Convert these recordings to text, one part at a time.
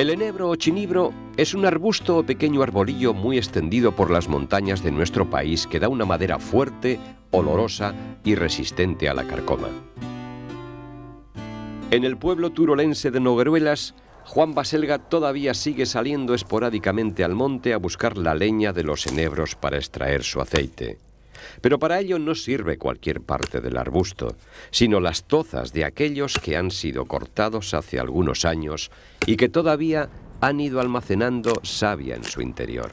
El enebro o chinibro es un arbusto o pequeño arbolillo muy extendido por las montañas de nuestro país que da una madera fuerte, olorosa y resistente a la carcoma. En el pueblo turolense de Nogueruelas, Juan Baselga todavía sigue saliendo esporádicamente al monte a buscar la leña de los enebros para extraer su aceite. Pero para ello no sirve cualquier parte del arbusto, sino las tozas de aquellos que han sido cortados hace algunos años y que todavía han ido almacenando savia en su interior.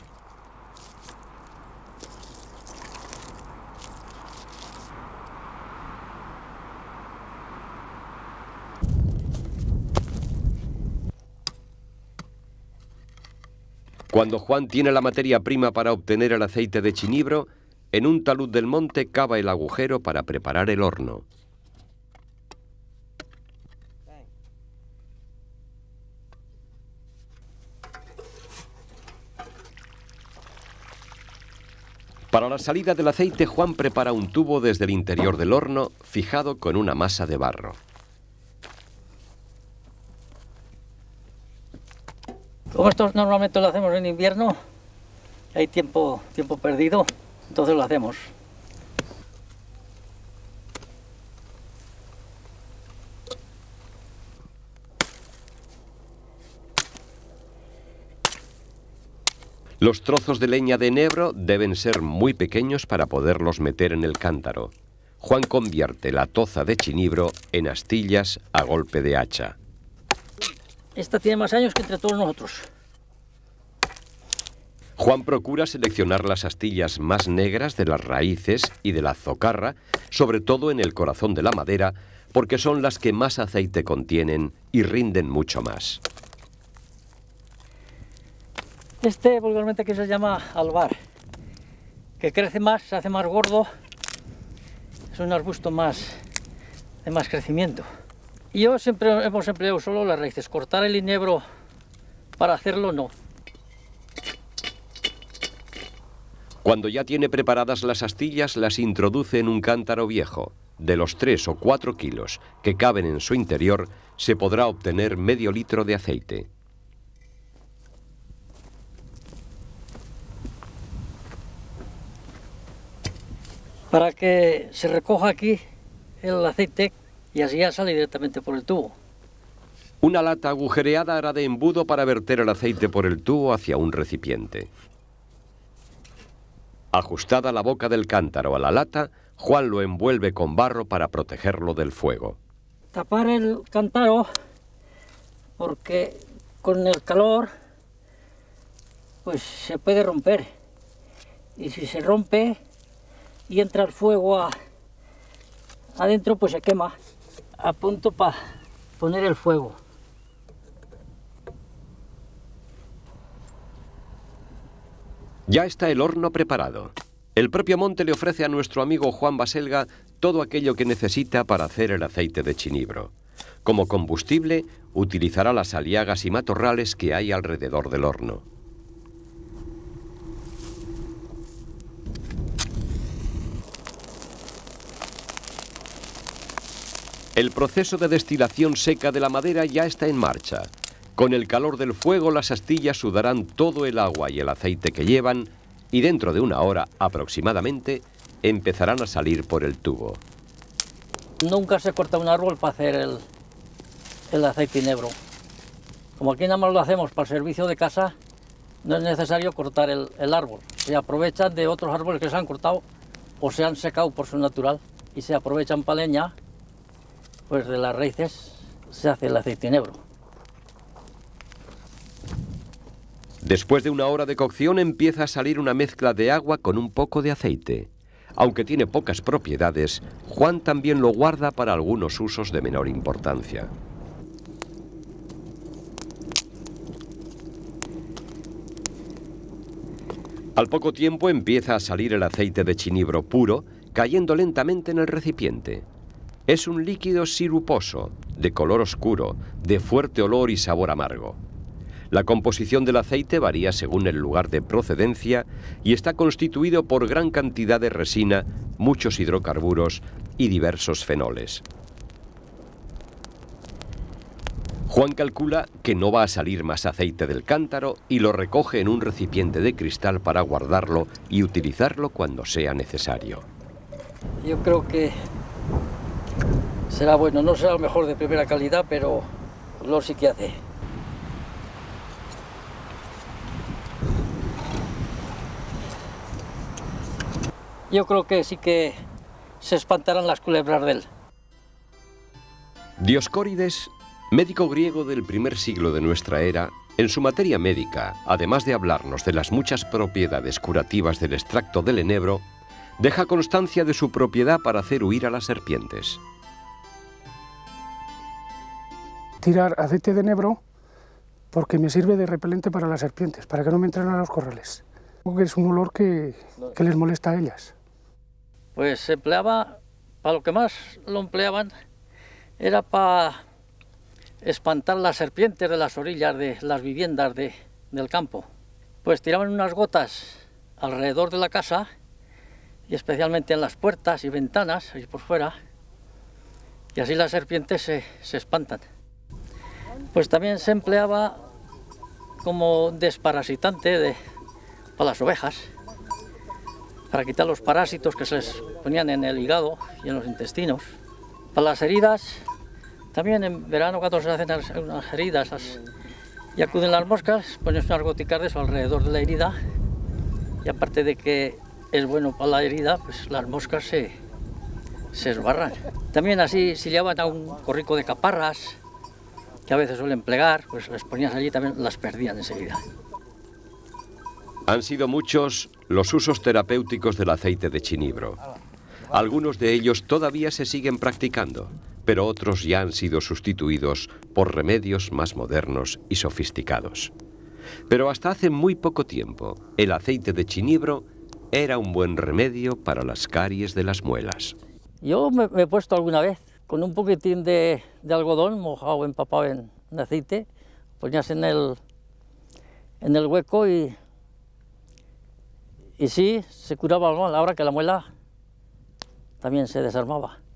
Cuando Juan tiene la materia prima para obtener el aceite de chinibro, en un talud del monte cava el agujero para preparar el horno. Para la salida del aceite, Juan prepara un tubo desde el interior del horno, fijado con una masa de barro. Como esto normalmente lo hacemos en invierno, hay tiempo perdido, entonces lo hacemos. Los trozos de leña de enebro deben ser muy pequeños para poderlos meter en el cántaro. Juan convierte la toza de chinibro en astillas a golpe de hacha. Esta tiene más años que entre todos nosotros. Juan procura seleccionar las astillas más negras de las raíces y de la zocarra, sobre todo en el corazón de la madera, porque son las que más aceite contienen y rinden mucho más. Este vulgarmente que se llama albar, que crece más, se hace más gordo, es un arbusto de más crecimiento. Y yo siempre hemos empleado solo las raíces, cortar el enebro para hacerlo no. Cuando ya tiene preparadas las astillas, las introduce en un cántaro viejo. De los 3 o 4 kilos que caben en su interior, se podrá obtener medio litro de aceite. Para que se recoja aquí el aceite y así ya sale directamente por el tubo. Una lata agujereada hará de embudo para verter el aceite por el tubo hacia un recipiente. Ajustada la boca del cántaro a la lata, Juan lo envuelve con barro para protegerlo del fuego. Tapar el cántaro porque con el calor pues se puede romper. Y si se rompe y entra el fuego adentro, pues se quema. A punto para poner el fuego. Ya está el horno preparado. El propio monte le ofrece a nuestro amigo Juan Baselga todo aquello que necesita para hacer el aceite de chinibro. Como combustible, utilizará las aliagas y matorrales que hay alrededor del horno. El proceso de destilación seca de la madera ya está en marcha. Con el calor del fuego, las astillas sudarán todo el agua y el aceite que llevan y dentro de una hora aproximadamente empezarán a salir por el tubo. Nunca se corta un árbol para hacer el aceite enebro. Como aquí nada más lo hacemos para el servicio de casa, no es necesario cortar el árbol. Se aprovechan de otros árboles que se han cortado o se han secado por su natural y se aprovechan para leña, pues de las raíces se hace el aceite enebro. Después de una hora de cocción empieza a salir una mezcla de agua con un poco de aceite. Aunque tiene pocas propiedades, Juan también lo guarda para algunos usos de menor importancia. Al poco tiempo empieza a salir el aceite de chinibro puro, cayendo lentamente en el recipiente. Es un líquido siruposo, de color oscuro, de fuerte olor y sabor amargo. La composición del aceite varía según el lugar de procedencia y está constituido por gran cantidad de resina, muchos hidrocarburos y diversos fenoles. Juan calcula que no va a salir más aceite del cántaro y lo recoge en un recipiente de cristal para guardarlo y utilizarlo cuando sea necesario. Yo creo que será bueno, no será el mejor de primera calidad, pero lo sí que hace. Yo creo que sí que se espantarán las culebras de él. Dioscórides, médico griego del primer siglo de nuestra era, en su materia médica, además de hablarnos de las muchas propiedades curativas del extracto del enebro, deja constancia de su propiedad para hacer huir a las serpientes. Tirar aceite de enebro porque me sirve de repelente para las serpientes, para que no me entren a los corrales. Porque es un olor que les molesta a ellas. Pues se empleaba, para lo que más lo empleaban, era para espantar las serpientes de las orillas de las viviendas del campo. Pues tiraban unas gotas alrededor de la casa, y especialmente en las puertas y ventanas, y por fuera, y así las serpientes se espantan. Pues también se empleaba como desparasitante para las ovejas, para quitar los parásitos que se les ponían en el hígado y en los intestinos. Para las heridas, también en verano cuando se hacen unas heridas y acuden las moscas, pones unas goticas de eso alrededor de la herida, y aparte de que es bueno para la herida, pues las moscas se esbarran. También así, si llevaban a un corrico de caparras, que a veces suelen plegar, pues les ponías allí, también las perdían enseguida. Han sido muchos los usos terapéuticos del aceite de chinibro. Algunos de ellos todavía se siguen practicando, pero otros ya han sido sustituidos por remedios más modernos y sofisticados. Pero hasta hace muy poco tiempo, el aceite de chinibro era un buen remedio para las caries de las muelas. Yo me he puesto alguna vez con un poquitín de algodón mojado, empapado en aceite, ponías en el hueco y sí, se curaba algo, a la hora que la muela también se desarmaba.